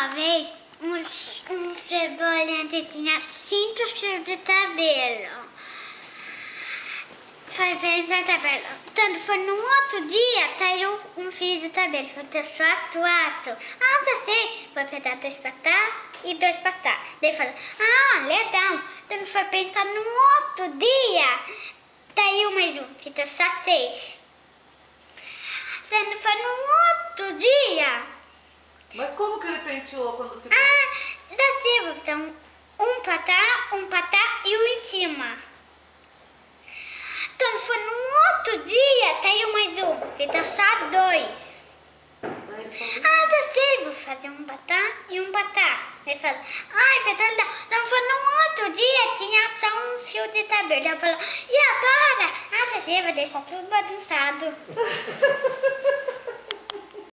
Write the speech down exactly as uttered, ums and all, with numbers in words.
uma vez um, um cebolinha que tinha cinco fios de cabelo. Foi bem cabelo. Quando foi no outro dia, caiu um fio de cabelo. Foi só quatro. Ah, já sei. Vou pegar dois pra cá e dois pra cá. Daí ele falou, ah, legal. Quando foi pensar no outro dia, caiu mais um. Ficou só três. Quando foi no outro dia... Mas como que ele penteou quando ficou? Ah, já sei. Então, um pra cá, um pra cá e um em cima. Quando foi no outro dia, caiu mais um. Ficou só dois. Ah, já sei, vou fazer um pra cá e um pra cá. Ele falou, ai, ficou legal. Quando foi no outro dia, tinha só um fio de cabelo. Ele falou, e agora? Ah, já sei, vou deixar tudo bagunçado.